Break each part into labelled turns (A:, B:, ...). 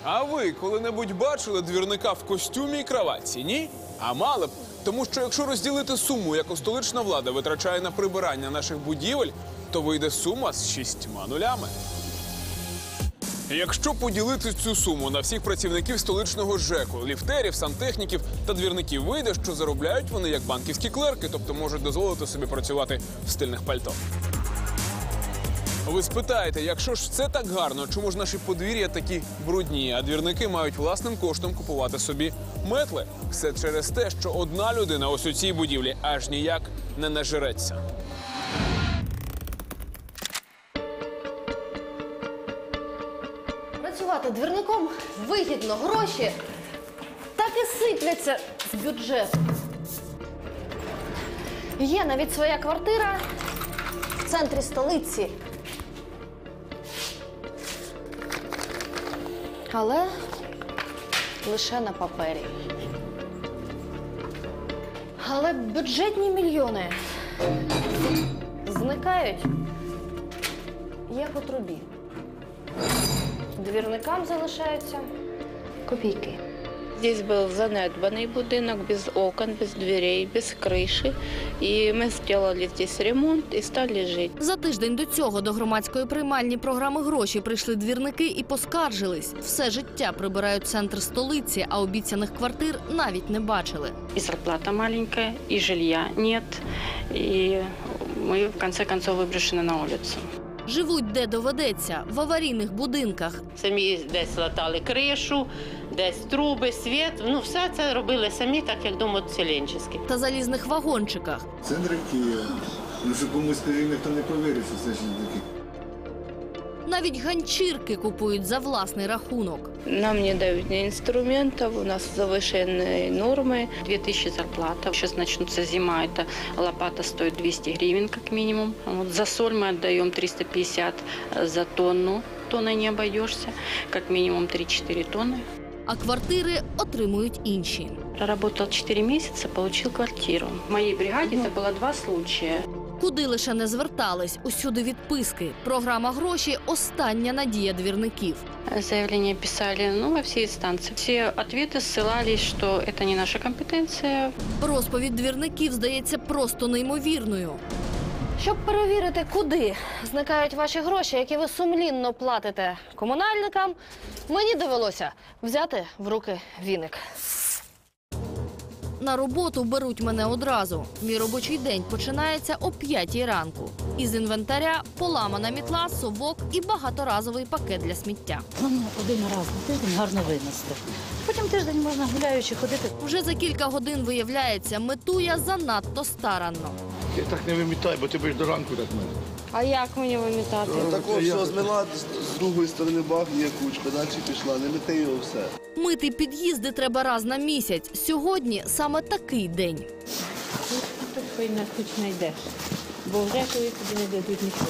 A: А ви коли-небудь бачили двірника в костюмі і краватці, ні? А мали б. Тому що якщо розділити суму, яку столична влада витрачає на прибирання наших будівель, то вийде сума з 6 нулями. Якщо поділити цю суму на всіх працівників столичного ЖЕКу, ліфтерів, сантехніків та двірників, вийде, що заробляють вони як банківські клерки, тобто можуть дозволити собі працювати в стильних пальто. Ви спитаєте, якщо ж це так гарно, чому ж наші подвір'я такі брудні, а двірники мають власним коштом купувати собі метли? Все через те, що одна людина ось у цій будівлі аж ніяк не нажереться.
B: Працювати двірником вигідно, гроші так і сипляться з бюджету. Є навіть своя квартира в центрі столиці. Але лише на папері. Але бюджетні мільйони зникають, як у трубі. Двірникам залишаються копійки.
C: Здесь был занедбанный будинок, без окон, без дверей, без крыши. И мы сделали здесь ремонт и стали жить.
B: За тиждень до цього до громадської приймальні програми «Гроші» прийшли двірники і поскаржились. Все життя прибирають центр столиці, а обіцяних квартир навіть не бачили.
C: И зарплата маленькая, и жилья нет. И мы, в конце концов, выброшены на улицу.
B: Живуть де доведеться, в аварійних будинках.
C: Самі десь латали кришу, десь труби, світ. Ну, все це робили самі, так як домоселенчески.
B: Та залізних вагончиках.
D: Центр Києва. Ну, що комусь, скажімо, ніхто не повірить, що це ж таки.
B: Навіть ганчірки купують за власний рахунок.
C: Нам не дают ни инструментов, у нас завышенные нормы, 2000 зарплата. Сейчас начнется зима, это лопата стоит 200 гривен как минимум. Вот за соль мы отдаем 350 за тонну, тонной не обойдешься, как минимум 3-4 тонны.
B: А квартири отримують інші.
C: Проработал 4 месяца, получил квартиру. В моей бригаде это было 2 случая.
B: Куди лише не звертались, усюди відписки. Програма «Гроші» – остання надія двірників.
C: Заявление писали во все инстанции. Все ответы ссылались, что это не наша компетенция.
B: Розповідь двірників здається просто неймовірною. Щоб перевірити, куди зникають ваші гроші, які ви сумлінно платите комунальникам, мені довелося взяти в руки віник. На роботу беруть мене одразу. Мій робочий день починається о 5-й ранку. Із інвентаря – поламана мітла, совок і багаторазовий пакет для сміття.
E: Головне, один раз на тиждень гарно винести. Потім тиждень можна гуляючи ходити.
B: Вже за кілька годин виявляється, мету я занадто старанно.
F: Ти так не вимітай, бо ти будеш до ранку так мити.
C: А як мені вимітати?
D: Так все, змила, з другої сторони бах, є кучка, далі пішла, не мети його все.
B: Мити під'їзди треба раз на місяць. Сьогодні саме такий день.
E: Тут хоч знайдеш, бо вже коли тобі не дадуть нічого.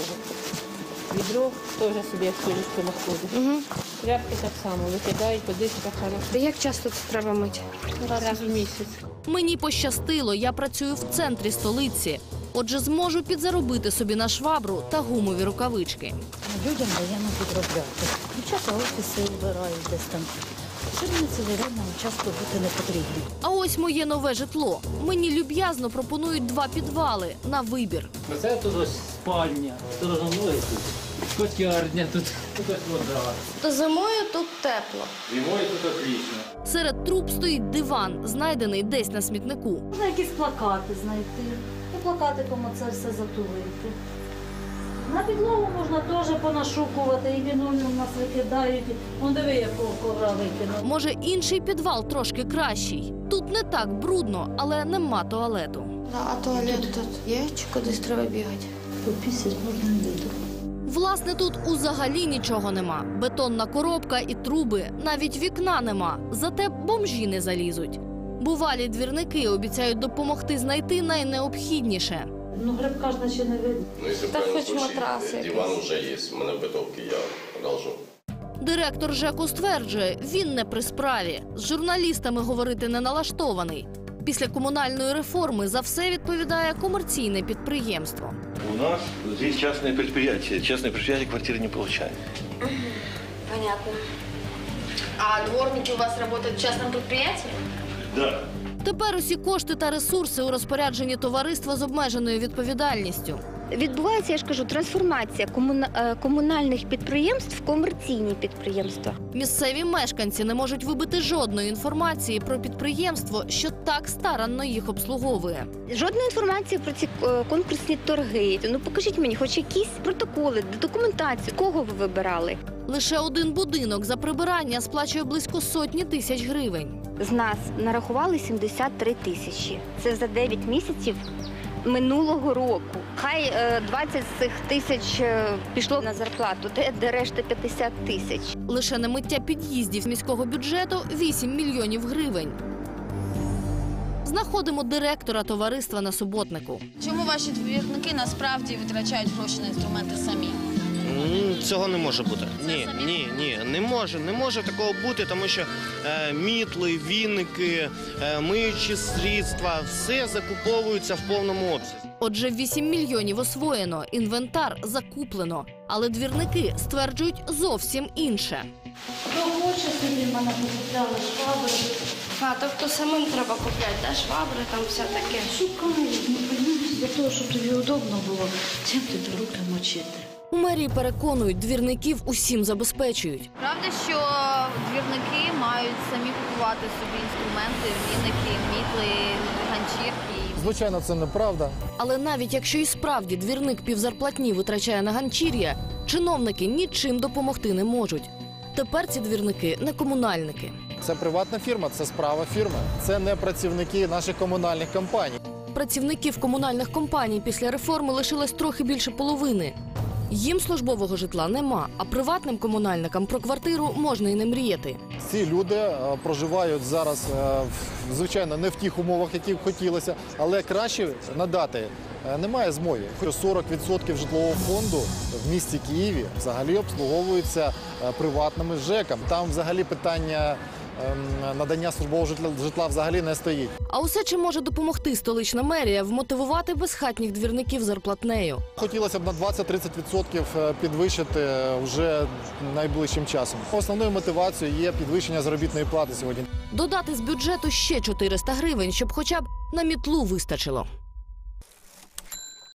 E: Відро теж собі як коліско находиш. Тряпки так само викидають, кудись так хорошо.
B: Як часто це треба мити?
E: Раз у місяць.
B: Мені пощастило, я працюю в центрі столиці. Отже, зможу підзаробити собі на швабру та гумові рукавички.
E: Людям даємо підробляти. Дівчата офіси вибирають десь там. Сьогодні цілий день нам часто бути не потрібно.
B: А ось моє нове житло. Мені люб'язно пропонують 2 підвали на вибір.
G: Це тут ось спальня, сторожаною тут, котярня, тут ось вода.
B: То зимою тут тепло.
G: Зимою тут отлично.
B: Серед труб стоїть диван, знайдений десь на смітнику.
E: Можна якісь плакати знайти. І плакатиком оце все затулити. На підлогу можна теж понашукувати, і лінолеум нас викидають. Вон диви, якого ковра викинули.
B: Може, інший підвал трошки кращий. Тут не так брудно, але нема туалету.
H: А туалет тут є чи кудись треба бігати?
E: Попісять можна не вийти.
B: Власне, тут узагалі нічого нема. Бетонна коробка і труби, навіть вікна нема. Зате бомжі не залізуть. Бувалі двірники обіцяють допомогти знайти найнеобхідніше.
E: Ну, грибка ж наче не видно.
I: Ну, если в
H: Так
I: крайнем
H: хоть
I: случае,
H: матрасы
I: диван уже есть, у меня в бытовке, я одолжу.
B: Директор ЖЕКу стверджує, він не при справі. З журналістами говорити не налаштований. Після комунальної реформи за все відповідає комерційне підприємство.
F: У нас здесь частное предприятие. Частное предприятие квартиры не получает.
H: Понятно. А дворники у вас работают в частном предприятии?
F: Да.
B: Тепер усі кошти та ресурси у розпорядженні товариства з обмеженою відповідальністю.
J: Відбувається, я ж кажу, трансформація комунальних підприємств в комерційні підприємства.
B: Місцеві мешканці не можуть вибити жодної інформації про підприємство, що так старанно їх обслуговує.
J: Жодної інформації про ці конкурсні торги. Ну покажіть мені хоч якісь протоколи, документацію, кого ви вибирали.
B: Лише один будинок за прибирання сплачує близько 100 тисяч гривень.
J: З нас нарахували 73 тисячі. Це за 9 місяців минулого року. Хай 20 з цих тисяч пішло на зарплату, де решта 50 тисяч.
B: Лише на миття під'їздів міського бюджету 8 мільйонів гривень. Знаходимо директора товариства на Суботнику.
H: Чому ваші двірники насправді витрачають гроші на інструменти самі?
K: Цього не може бути. Ні, не може такого бути, тому що мітли, віники, миючі средства, все закуповується в повному обсязі.
B: Отже, 8 мільйонів освоєно, інвентар закуплено. Але двірники стверджують зовсім інше.
H: Хоче собі мене купляли швабри. Тобто самим треба купляти, да? Швабри, там все таке.
E: Шукають, не розумієш, для того, щоб тобі удобно було, чим ти руки мочити.
B: У мерії переконують, двірників усім забезпечують.
H: Правда, що двірники мають самі купувати собі інструменти, віники, мітли, ганчірки?
L: Звичайно, це неправда.
B: Але навіть якщо і справді двірник півзарплатні витрачає на ганчір'я, чиновники нічим допомогти не можуть. Тепер ці двірники не комунальники.
L: Це приватна фірма, це справа фірми. Це не працівники наших комунальних компаній.
B: Працівників комунальних компаній після реформи лишилось трохи більше половини. Їм службового житла нема, а приватним комунальникам про квартиру можна і не мріяти.
L: Ці люди проживають зараз, звичайно, не в тих умовах, які б хотілося, але краще надати немає змоги. 40% житлового фонду в місті Києві взагалі обслуговується приватними ЖЕКами. Там взагалі питання надання службового житла взагалі не стоїть.
B: А усе, чим може допомогти столична мерія, вмотивувати безхатніх двірників зарплатнею.
L: Хотілося б на 20-30% підвищити вже найближчим часом. Основною мотивацією є підвищення заробітної плати сьогодні.
B: Додати з бюджету ще 400 гривень, щоб хоча б на мітлу вистачило.